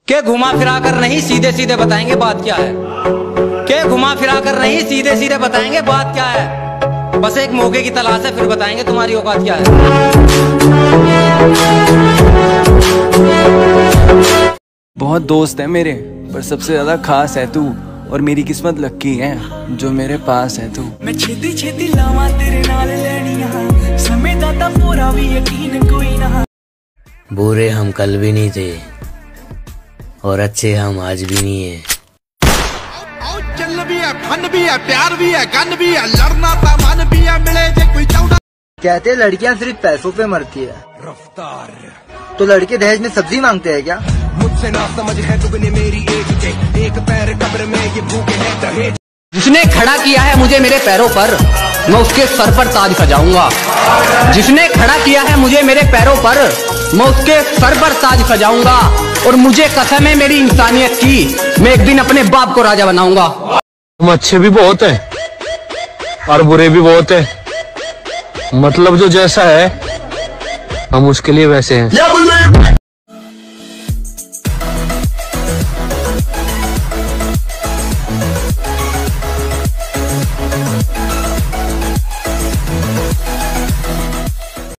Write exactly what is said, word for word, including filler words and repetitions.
के घुमा फिरा कर नहीं सीधे सीधे बताएंगे बात क्या है। के घुमा फिरा कर नहीं सीधे सीधे बताएंगे बात क्या है। बस एक मौके की तलाश है, फिर बताएंगे तुम्हारी औकात क्या है। बहुत दोस्त है मेरे, पर सबसे ज्यादा खास है तू, और मेरी किस्मत लक्की है जो मेरे पास है तू। मैं छेती छेती लावा तेरे नाल लेनिया, समय दाता पूरा भी यकीन कोई ना। बुरे हम कल भी नहीं थे और अच्छे हम आज भी नहीं है। चल भी है, फन भी है, प्यार भी है, गन भी है, लड़ना था मन भी है, मिले जे कोई चौदह। कहते लड़कियां सिर्फ पैसों पे मरती है, रफ्तार तो लड़के दहेज में सब्जी मांगते हैं क्या? मुझसे ना समझ है दुगने मेरी एज के, एक पैर कब्र में ये भूखे है दहेज। जिसने खड़ा किया है मुझे मेरे पैरों पर, मैं उसके सर पर ताज सजाऊंगा। जिसने खड़ा किया है मुझे मेरे पैरों पर, मैं उसके सर पर ताज सजाऊंगा। और मुझे कसम है मेरी इंसानियत की, मैं एक दिन अपने बाप को राजा बनाऊंगा। हम अच्छे भी बहुत है और बुरे भी बहुत है, मतलब जो जैसा है हम उसके लिए वैसे हैं।